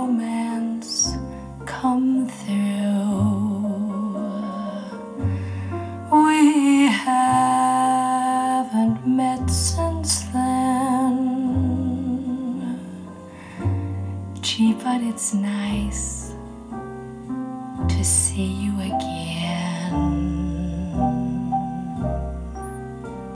romance come through. We haven't met since then. Gee, but it's nice to see you again.